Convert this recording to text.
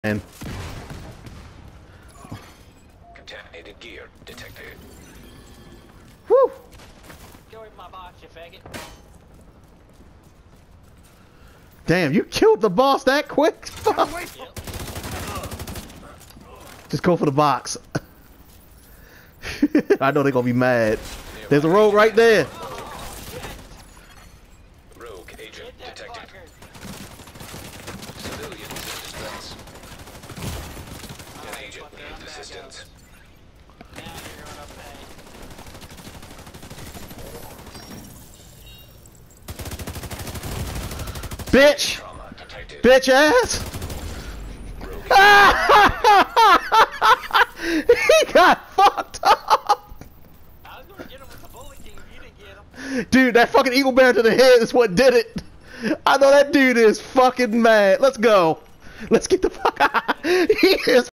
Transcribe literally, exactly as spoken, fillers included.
And Contaminated gear detected. whew. Go in my box, you faggot. Damn, you killed the boss that quick? Yep. Just go for the box. I know they're gonna be mad. There's a rogue right there. Rogue agent Get that detected. fucker. Civilians in distress. An Alright, agent fucker, I'm needs back assistance. up. Now you're gonna pay. Bitch! Trauma detected. Bitch ass! He got fucked up! I was gonna get him with the bullet king if you didn't get him. Dude, that fucking eagle bear to the head is what did it. I know that dude is fucking mad. Let's go. Let's get the fuck out. He is